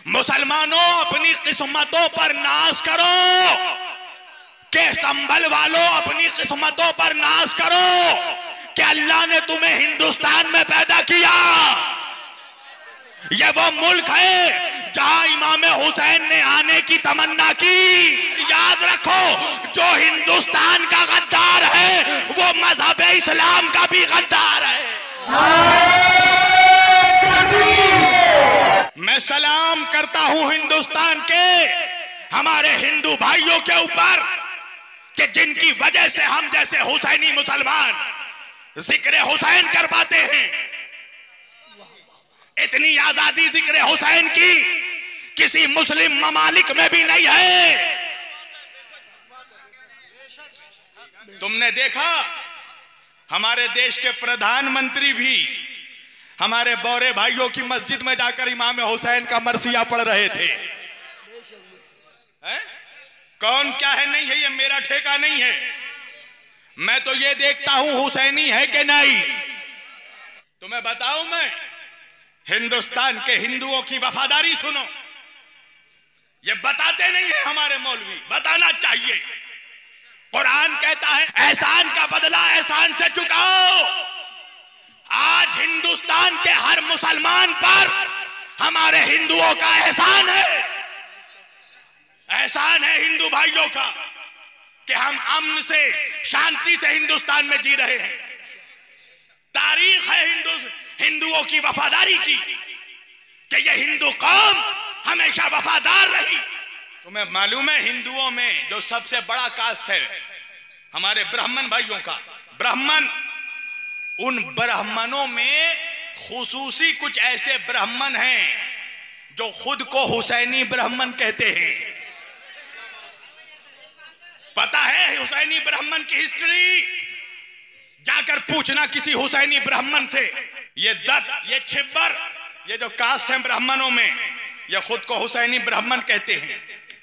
मुसलमानों अपनी किस्मतों पर नाज करो, के संभल वालों अपनी किस्मतों पर नाज करो कि अल्लाह ने तुम्हें हिंदुस्तान में पैदा किया। यह वो मुल्क है जहां इमाम हुसैन ने आने की तमन्ना की। याद रखो, जो हिंदुस्तान का गद्दार है वो मजहब इस्लाम का भी गद्दार है। मैं सलाम करता हूं हिंदुस्तान के हमारे हिंदू भाइयों के ऊपर कि जिनकी वजह से हम जैसे हुसैनी मुसलमान जिक्र हुसैन कर पाते हैं। इतनी आजादी जिक्र हुसैन की किसी मुस्लिम ममालिक में भी नहीं है। तुमने देखा हमारे देश के प्रधानमंत्री भी हमारे बौरे भाइयों की मस्जिद में जाकर इमाम हुसैन का मरसिया पढ़ रहे थे। कौन क्या है नहीं है ये मेरा ठेका नहीं है, मैं तो ये देखता हूं हुसैनी है कि नहीं। तुम्हें बताऊं मैं, हिंदुस्तान के हिंदुओं की वफादारी सुनो, ये बताते नहीं है हमारे मौलवी, बताना चाहिए। कुरान कहता है एहसान का बदला एहसान से चुकाओ। आज हिंदुस्तान के हर मुसलमान पर हमारे हिंदुओं का एहसान है। एहसान है हिंदू भाइयों का कि हम अमन से शांति से हिंदुस्तान में जी रहे हैं। तारीख है हिंदुओं की वफादारी की कि ये हिंदू कौम हमेशा वफादार रही। तुम्हें मालूम है हिंदुओं में जो सबसे बड़ा कास्ट है हमारे ब्राह्मण भाइयों का, ब्राह्मण, उन ब्राह्मणों में खुसूसी कुछ ऐसे ब्राह्मण हैं जो खुद को हुसैनी ब्राह्मण कहते हैं। पता है हुसैनी ब्राह्मण की हिस्ट्री? जाकर पूछना किसी हुसैनी ब्राह्मण से। ये दत्त, ये छिब्बर, ये जो कास्ट है ब्राह्मणों में, ये खुद को हुसैनी ब्राह्मण कहते हैं।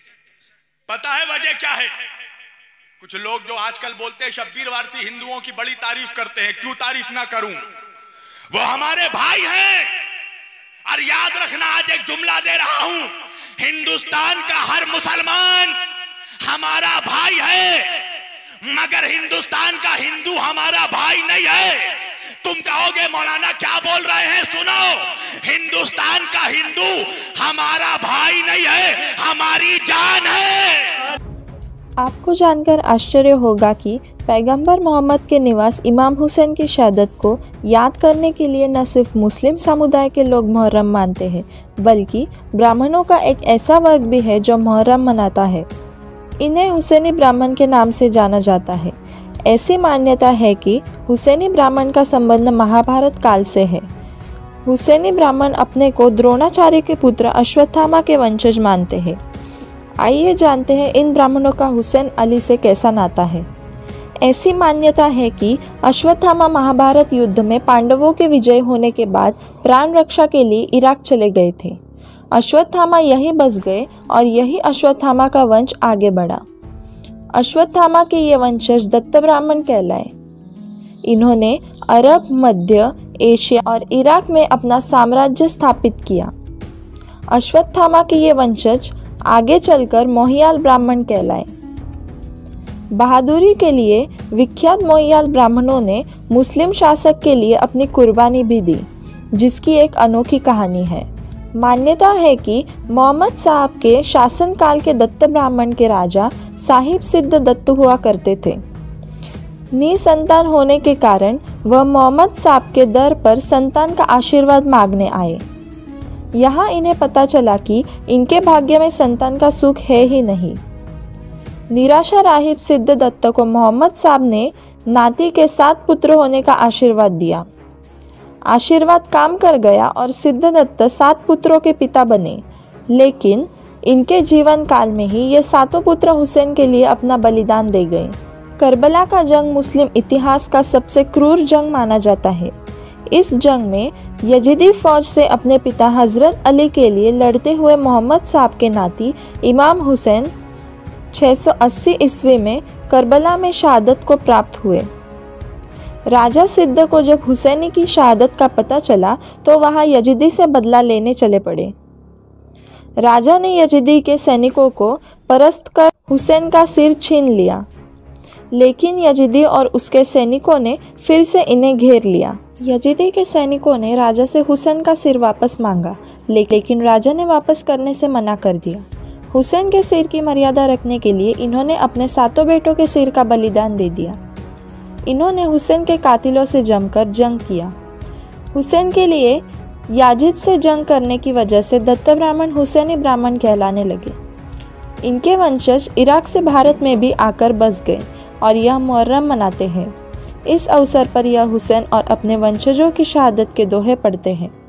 पता है वजह क्या है? कुछ लोग जो आजकल बोलते हैं शब्बीर वारसी हिंदुओं की बड़ी तारीफ करते हैं। क्यों तारीफ ना करूं, वो हमारे भाई हैं। और याद रखना, आज एक जुमला दे रहा हूं, हिंदुस्तान का हर मुसलमान हमारा भाई है, मगर हिंदुस्तान का हिंदू हमारा भाई नहीं है। तुम कहोगे मौलाना क्या बोल रहे हैं? सुनो, हिंदुस्तान का हिंदू हमारा भाई नहीं है, हमारी जान है। आपको जानकर आश्चर्य होगा कि पैगंबर मोहम्मद के निवास इमाम हुसैन की शहादत को याद करने के लिए न सिर्फ मुस्लिम समुदाय के लोग मुहर्रम मानते हैं, बल्कि ब्राह्मणों का एक ऐसा वर्ग भी है जो मुहर्रम मनाता है। इन्हें हुसैनी ब्राह्मण के नाम से जाना जाता है। ऐसी मान्यता है कि हुसैनी ब्राह्मण का संबंध महाभारत काल से है। हुसैनी ब्राह्मण अपने को द्रोणाचार्य के पुत्र अश्वत्थामा के वंशज मानते हैं। आइए जानते हैं इन ब्राह्मणों का हुसैन अली से कैसा नाता है। ऐसी मान्यता है कि अश्वत्थामा महाभारत युद्ध में पांडवों के विजय होने के बाद प्राण रक्षा के लिए इराक चले गए थे। अश्वत्थामा यहीं बस गए और यही अश्वत्थामा का वंश आगे बढ़ा। अश्वत्थामा के ये वंशज दत्त ब्राह्मण कहलाए। इन्होंने अरब, मध्य एशिया और इराक में अपना साम्राज्य स्थापित किया। अश्वत्थामा के ये वंशज आगे चलकर मोहियाल ब्राह्मण कहलाए। बहादुरी के लिए विख्यात मोहियाल ब्राह्मणों ने मुस्लिम शासक के लिए अपनी कुर्बानी भी दी, जिसकी एक अनोखी कहानी है। मान्यता है कि मोहम्मद साहब के शासनकाल के दत्त ब्राह्मण के राजा साहिब सिद्ध दत्त हुआ करते थे। निसंतान होने के कारण वह मोहम्मद साहब के दर पर संतान का आशीर्वाद मांगने आए। यहाँ इन्हें पता चला कि इनके भाग्य में संतान का सुख है ही नहीं। निराशा राहिब सिद्ध दत्त को मोहम्मद साहब ने नाती के 7 पुत्र होने का आशीर्वाद दिया। आशीर्वाद काम कर गया और सिद्ध दत्त 7 पुत्रों के पिता बने, लेकिन इनके जीवन काल में ही ये 7 पुत्र हुसैन के लिए अपना बलिदान दे गए। करबला का जंग मुस्लिम इतिहास का सबसे क्रूर जंग माना जाता है। इस जंग में यजीदी फौज से अपने पिता हजरत अली के लिए लड़ते हुए मोहम्मद साहब के नाती इमाम हुसैन 680 ईस्वी में करबला में शहादत को प्राप्त हुए। राजा सिद्ध को जब हुसैनी की शहादत का पता चला तो वहाँ यजीदी से बदला लेने चले पड़े। राजा ने यजीदी के सैनिकों को परास्त कर हुसैन का सिर छीन लिया, लेकिन यजीदी और उसके सैनिकों ने फिर से इन्हें घेर लिया। यजीदी के सैनिकों ने राजा से हुसैन का सिर वापस मांगा, लेकिन राजा ने वापस करने से मना कर दिया। हुसैन के सिर की मर्यादा रखने के लिए इन्होंने अपने 7 बेटों के सिर का बलिदान दे दिया। इन्होंने हुसैन के कातिलों से जमकर जंग किया। हुसैन के लिए याजिद से जंग करने की वजह से दत्त ब्राह्मण हुसैनी ब्राह्मण कहलाने लगे। इनके वंशज इराक से भारत में भी आकर बस गए और यह मुहर्रम मनाते हैं। इस अवसर पर यह हुसैन और अपने वंशजों की शहादत के दोहे पढ़ते हैं।